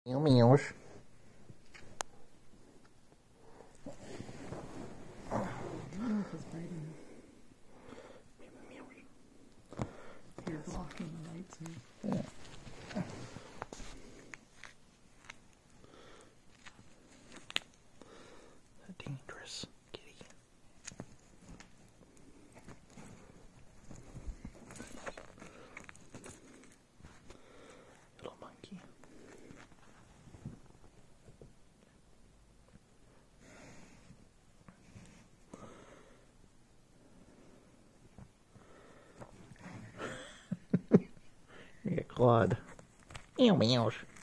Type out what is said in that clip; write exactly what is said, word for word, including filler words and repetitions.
Meow meows. I don't know if it's biting. You're blocking the light, so. Yeah. A dangerous kitty. Little monkey. You get clawed. Meow meows.